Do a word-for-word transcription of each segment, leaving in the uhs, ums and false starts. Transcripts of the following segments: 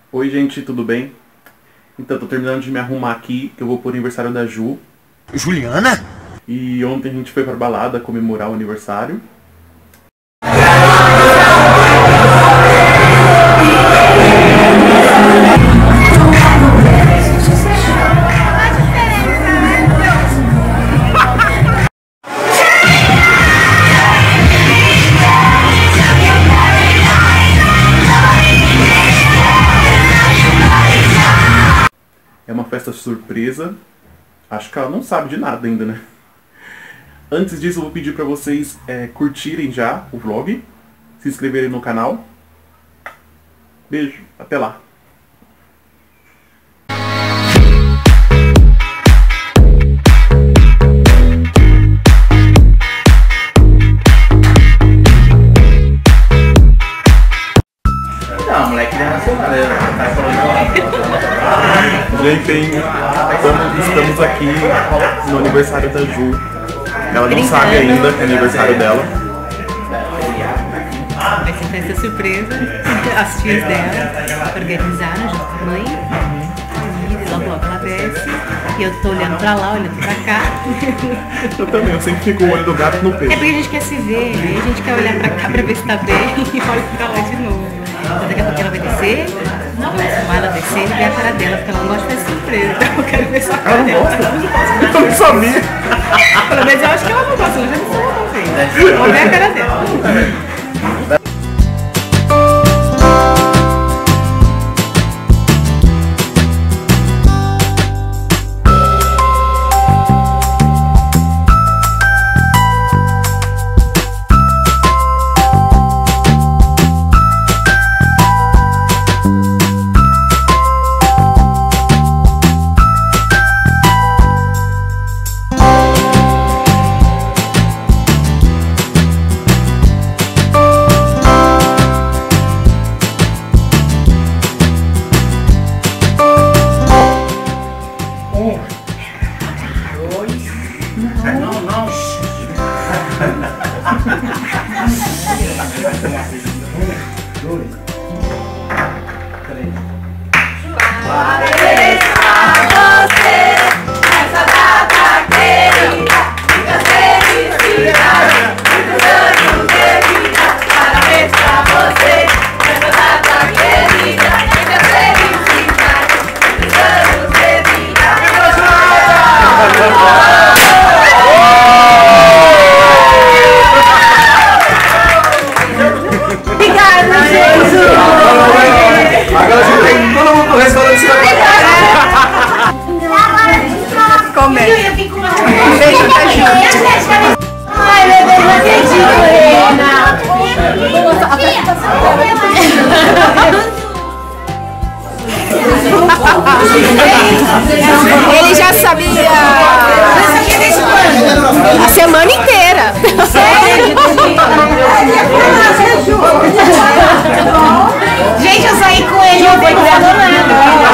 Oi gente, tudo bem? Então, tô terminando de me arrumar aqui, que eu vou pro aniversário da Ju. Juliana? E ontem a gente foi pra balada comemorar o aniversário. É uma festa surpresa. Acho que ela não sabe de nada ainda, né? Antes disso, eu vou pedir pra vocês é, curtirem já o vlog, se inscreverem no canal. Beijo, até lá! Não, moleque, ele é nacional, ele tá falando. Gente, estamos, estamos aqui no aniversário da Ju. Ela não sabe ainda que é aniversário dela. Vai ser festa surpresa. As tias dela organizaram junto com a mãe. E logo logo ela desce. E eu tô olhando pra lá, olhando pra cá. Eu também, eu sempre fico o olho do gato no É peito. porque a gente quer se ver, aí a gente quer olhar pra cá pra ver se tá bem e olha pra lá de novo. Então daqui a pouco ela vai descer, eu vou filmar ela descer e ver a cara dela, porque ela não gosta de fazer surpresa. Então eu quero ver só a cara Ela não dela. gosta? Eu não sabia! Pelo menos eu acho que ela não gosta, ela já me falou uma vez. Vamos ver a cara dela. Não, não. Parabéns pra você, nessa data querida, muita felicidade, muitos anos de vida. Parabéns pra você, nessa data querida, muita felicidade, muitos anos de vida. Obrigada, Jesus! Agora você tem todo mundo pro restaurante se Começa. Beijo da Ju. Ai, meu Deus, não acredito, Helena. Ele já sabia a semana inteira. Gente, eu saí com ele, eu vou cuidar do nada.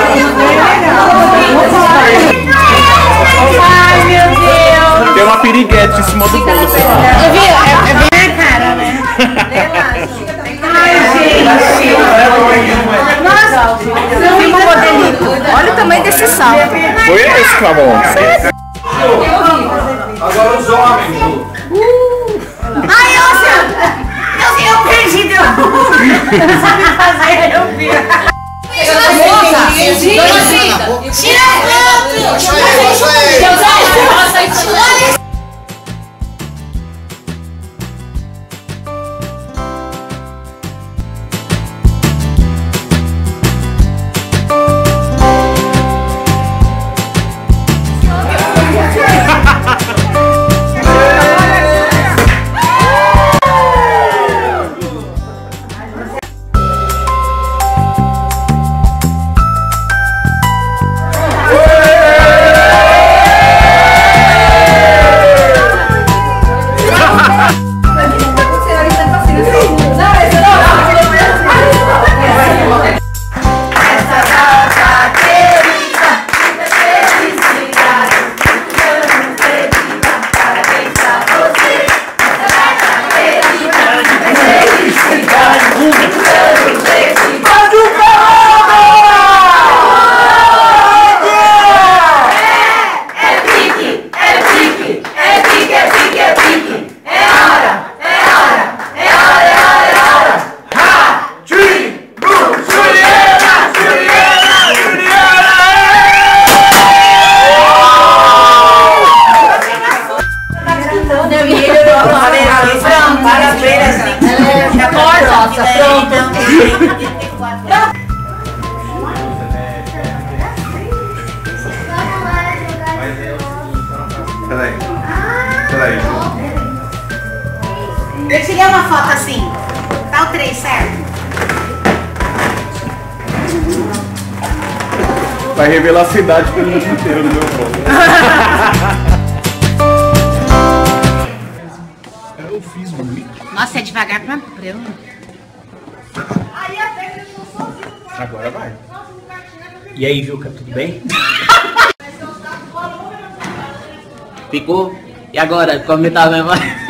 Ai, meu Deus. Tem uma piriguete em cima do bolo. Eu vi, é, é bem na cara, né? Ai, gente. Nossa, não vi poder. Olha o tamanho desse salto. Foi esse, Clamon? Agora os homens. Ai, Elcia! Eu, eu perdi, deu. Não sabe fazer, eu vi. Tira foto! Peraí. Peraí. Eu tirei uma foto assim. Tá o três, certo? Vai revelar a cidade pelo mundo inteiro no meu vlog. Eu fiz muito. Nossa, é devagar pra eu. Agora vai. E aí, Juca, tudo bem? Ficou? E agora? Como tá mesmo?